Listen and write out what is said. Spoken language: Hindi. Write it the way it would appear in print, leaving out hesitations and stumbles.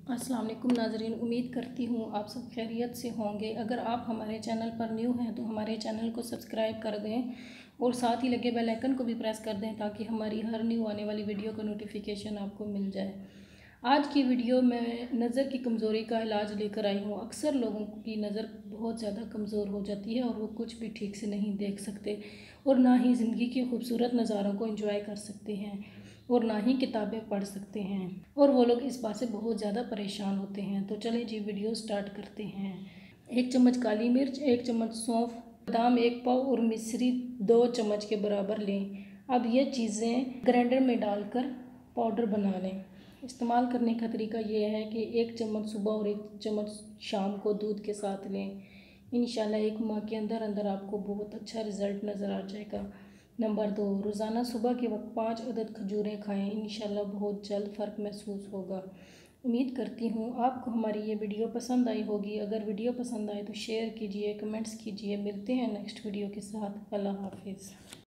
अस्सलाम वालेकुम नाज़रीन, उम्मीद करती हूँ आप सब खैरियत से होंगे। अगर आप हमारे चैनल पर न्यू हैं तो हमारे चैनल को सब्सक्राइब कर दें और साथ ही लगे बेल आइकन को भी प्रेस कर दें ताकि हमारी हर न्यू आने वाली वीडियो का नोटिफिकेशन आपको मिल जाए। आज की वीडियो में नज़र की कमज़ोरी का इलाज लेकर आई हूँ। अक्सर लोगों की नज़र बहुत ज़्यादा कमज़ोर हो जाती है और वो कुछ भी ठीक से नहीं देख सकते और ना ही ज़िंदगी के खूबसूरत नज़ारों को एंजॉय कर सकते हैं और ना ही किताबें पढ़ सकते हैं और वो लोग इस बात से बहुत ज़्यादा परेशान होते हैं। तो चलें जी, वीडियो स्टार्ट करते हैं। 1 चम्मच काली मिर्च, 1 चम्मच सौंफ, बादाम 1 पाव और मिश्री 2 चम्मच के बराबर लें। अब ये चीज़ें ग्राइंडर में डालकर पाउडर बना लें। इस्तेमाल करने का तरीका ये है कि 1 चम्मच सुबह और 1 चम्मच शाम को दूध के साथ लें। इंशाल्लाह 1 माह के अंदर अंदर आपको बहुत अच्छा रिज़ल्ट नज़र आ जाएगा। नंबर 2, रोज़ाना सुबह के वक्त 5 अदद खजूरें खाएं। इंशाल्लाह बहुत जल्द फ़र्क महसूस होगा। उम्मीद करती हूँ आपको हमारी ये वीडियो पसंद आई होगी। अगर वीडियो पसंद आए तो शेयर कीजिए, कमेंट्स कीजिए। मिलते हैं नेक्स्ट वीडियो के साथ। अल्लाह हाफिज़।